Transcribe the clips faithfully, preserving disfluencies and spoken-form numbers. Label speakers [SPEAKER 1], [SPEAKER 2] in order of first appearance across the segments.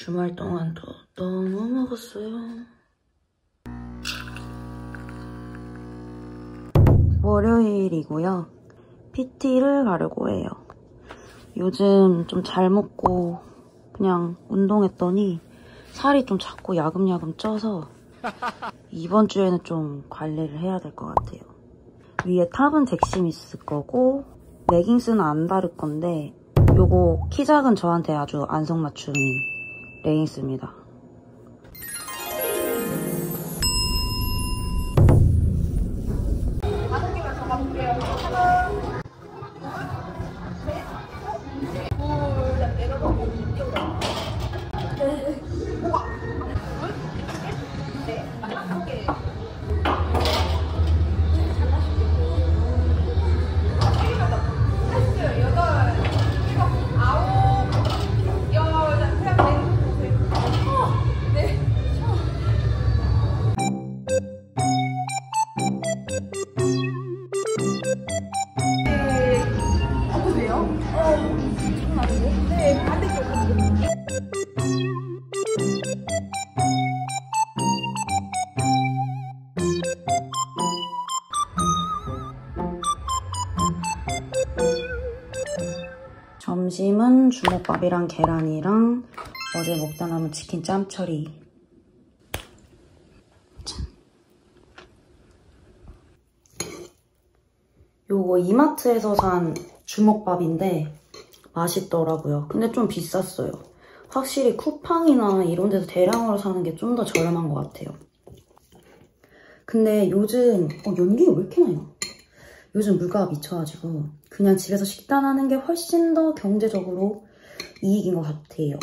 [SPEAKER 1] 주말 동안도 너무 먹었어요. 월요일이고요. 피티를 가려고 해요. 요즘 좀 잘 먹고 그냥 운동했더니 살이 좀 자꾸 야금야금 쪄서 이번 주에는 좀 관리를 해야 될 것 같아요. 위에 탑은 잭시미스 거고 레깅스는 안 다를 건데 요거 키 작은 저한테 아주 안성맞춤인 레깅스입니다. 점심은 주먹밥이랑 계란이랑 어제 먹다 남은 치킨 짬처리. 짠. 요거 이마트에서 산 주먹밥인데 맛있더라고요. 근데 좀 비쌌어요. 확실히 쿠팡이나 이런 데서 대량으로 사는 게 좀 더 저렴한 것 같아요. 근데 요즘 어, 연기가 왜 이렇게 많이 나? 요즘 물가가 미쳐가지고 그냥 집에서 식단하는 게 훨씬 더 경제적으로 이익인 것 같아요.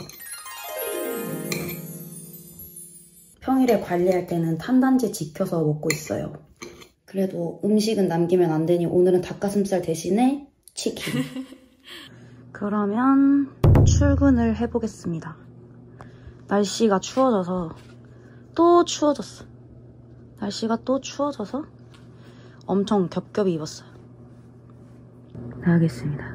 [SPEAKER 1] 평일에 관리할 때는 탄단지 지켜서 먹고 있어요. 그래도 음식은 남기면 안 되니 오늘은 닭가슴살 대신에 치킨. 그러면 출근을 해보겠습니다. 날씨가 추워져서 또 추워졌어. 날씨가 또 추워져서 엄청 겹겹이 입었어요. 나가겠습니다.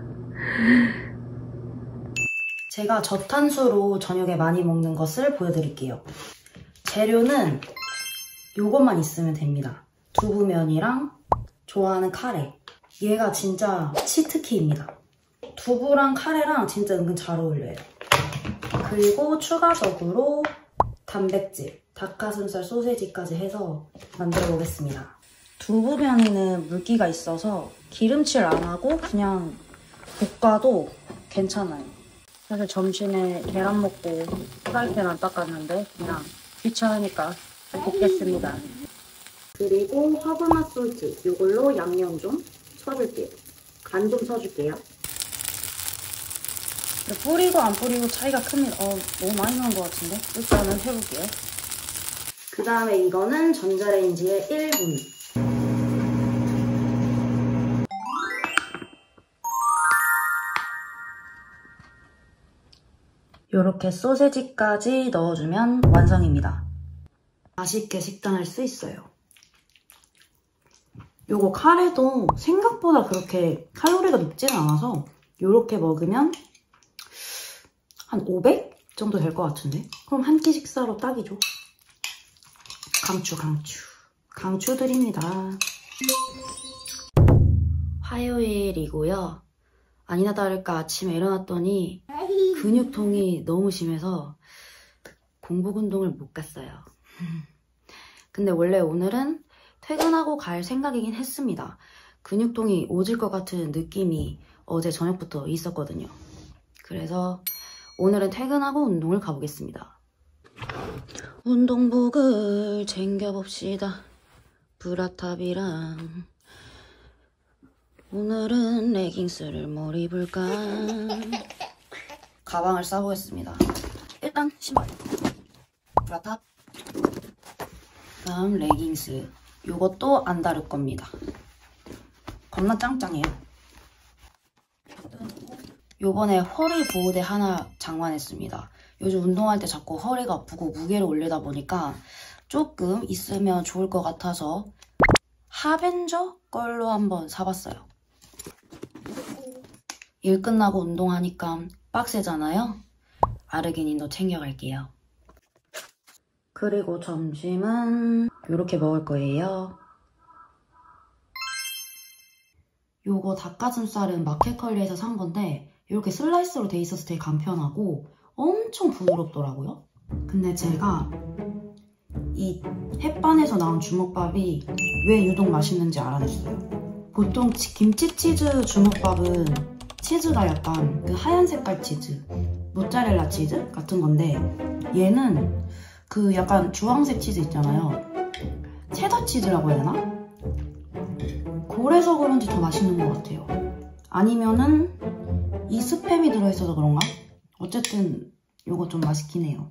[SPEAKER 1] 제가 저탄수로 저녁에 많이 먹는 것을 보여드릴게요. 재료는 요것만 있으면 됩니다. 두부면이랑 좋아하는 카레. 얘가 진짜 치트키입니다. 두부랑 카레랑 진짜 은근 잘 어울려요. 그리고 추가적으로 단백질, 닭가슴살 소세지까지 해서 만들어 보겠습니다. 두부면에는 물기가 있어서 기름칠 안 하고 그냥 볶아도 괜찮아요. 사실 점심에 계란 먹고 프라이팬 안 닦았는데 그냥 귀찮으니까 볶겠습니다. 그리고 허브맛 소스 이걸로 양념 좀 쳐줄게요. 간 좀 쳐줄게요. 뿌리고 안 뿌리고 차이가 큽니다. 어, 너무 많이 넣은 것 같은데? 일단은 해볼게요. 그 다음에 이거는 전자레인지에 일 분. 이렇게 소세지까지 넣어주면 완성입니다. 맛있게 식단할 수 있어요. 요거 카레도 생각보다 그렇게 칼로리가 높지는 않아서 이렇게 먹으면 한 오백 정도 될 것 같은데? 그럼 한 끼 식사로 딱이죠. 강추 강추 강추 드립니다. 화요일이고요. 아니나 다를까 아침에 일어났더니 근육통이 너무 심해서 공복 운동을 못 갔어요. 근데 원래 오늘은 퇴근하고 갈 생각이긴 했습니다. 근육통이 오질 것 같은 느낌이 어제 저녁부터 있었거든요. 그래서 오늘은 퇴근하고 운동을 가보겠습니다. 운동복을 챙겨봅시다. 브라탑이랑 오늘은 레깅스를 뭘 입을까? 가방을 싸보겠습니다. 일단 신발 브라탑, 다음 레깅스. 요것도 안 다를 겁니다. 겁나 짱짱해요. 요번에 허리 보호대 하나 장만했습니다. 요즘 운동할 때 자꾸 허리가 아프고 무게를 올리다 보니까 조금 있으면 좋을 것 같아서 하벤저 걸로 한번 사봤어요. 일 끝나고 운동하니까 빡세잖아요? 아르기닌도 챙겨갈게요. 그리고 점심은 이렇게 먹을 거예요. 요거 닭가슴살은 마켓컬리에서 산 건데 이렇게 슬라이스로 돼 있어서 되게 간편하고 엄청 부드럽더라고요. 근데 제가 이 햇반에서 나온 주먹밥이 왜 유독 맛있는지 알아냈어요. 보통 김치치즈 주먹밥은 치즈가 약간 그 하얀 색깔 치즈, 모짜렐라 치즈 같은 건데 얘는 그 약간 주황색 치즈 있잖아요. 체다 치즈라고 해야 되나? 그래서 그런지 더 맛있는 것 같아요. 아니면은 이 스팸이 들어있어서 그런가? 어쨌든 이거 좀 맛있긴 해요.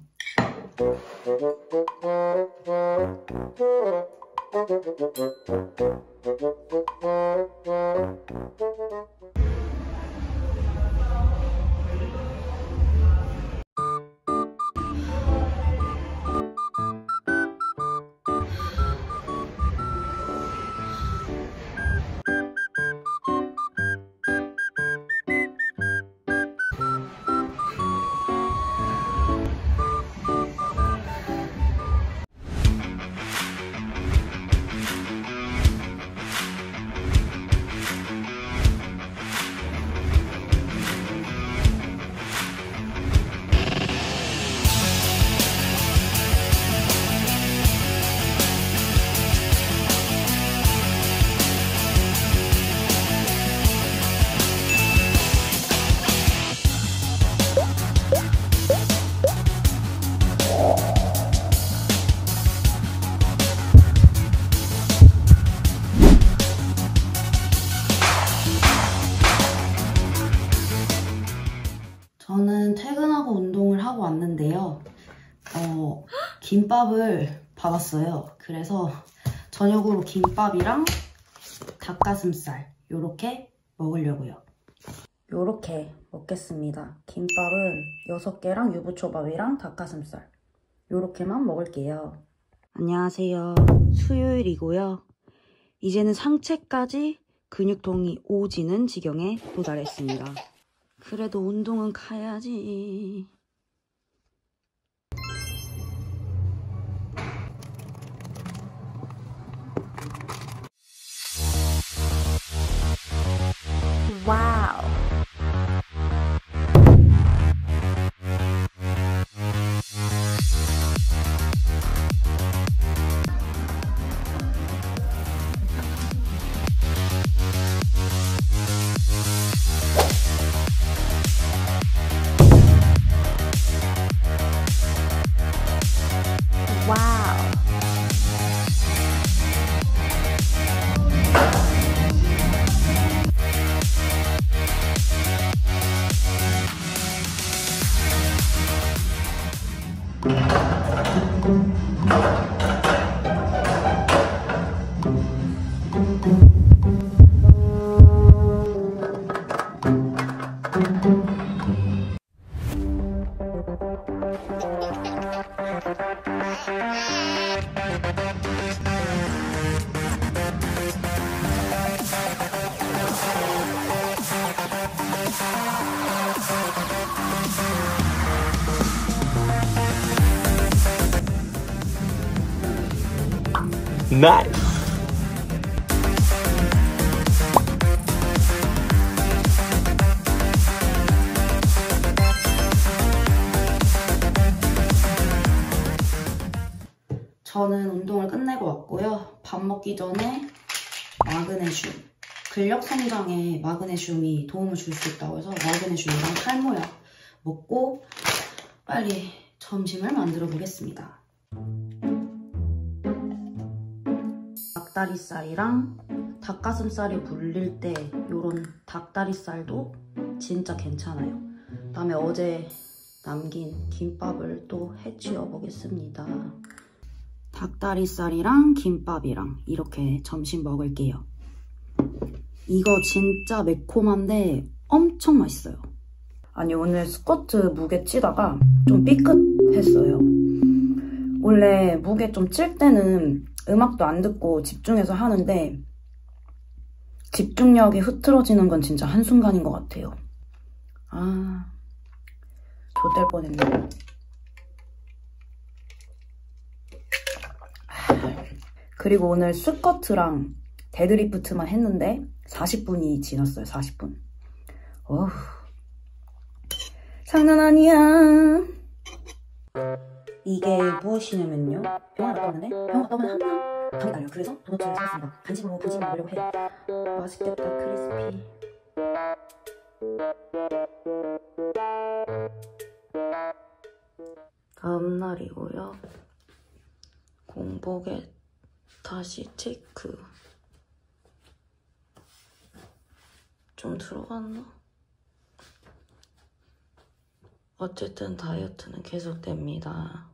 [SPEAKER 1] 저는 퇴근하고 운동을 하고 왔는데요. 어, 김밥을 받았어요. 그래서 저녁으로 김밥이랑 닭가슴살 요렇게 먹으려고요. 요렇게 먹겠습니다. 김밥은 여섯 개랑 유부초밥이랑 닭가슴살 요렇게만 먹을게요. 안녕하세요. 수요일이고요. 이제는 상체까지 근육통이 오지는 지경에 도달했습니다. 그래도 운동은 가야지. 와우.
[SPEAKER 2] Nice.
[SPEAKER 1] 저는 운동을 끝내고 왔고요. 밥 먹기 전에 마그네슘, 근력 성장에 마그네슘이 도움을 줄 수 있다고 해서 마그네슘이랑 탈모약 먹고 빨리 점심을 만들어 보겠습니다. 닭다리살이랑 닭가슴살이 불릴 때 이런 닭다리살도 진짜 괜찮아요. 그다음에 어제 남긴 김밥을 또 해치워 보겠습니다. 닭다리살이랑 김밥이랑 이렇게 점심 먹을게요. 이거 진짜 매콤한데 엄청 맛있어요. 아니 오늘 스쿼트 무게 치다가 좀 삐끗했어요. 원래 무게 좀 칠 때는 음악도 안 듣고 집중해서 하는데 집중력이 흐트러지는 건 진짜 한순간인 것 같아요. 아, 좆될 뻔했네. 그리고 오늘 스쿼트랑 데드리프트만 했는데 사십 분이 지났어요. 사십 분. 어후, 장난 아니야. 이게 무엇이냐면요. 병원 갔다 왔는데 병원 갔다 오면 항상 당이 달려요. 그래서 도넛을 샀습니다. 간식으로 간식 먹으려고 해. 맛있겠다. 크리스피. 다음 날이고요. 공복에 다시 체크. 좀 들어갔나? 어쨌든 다이어트는 계속됩니다.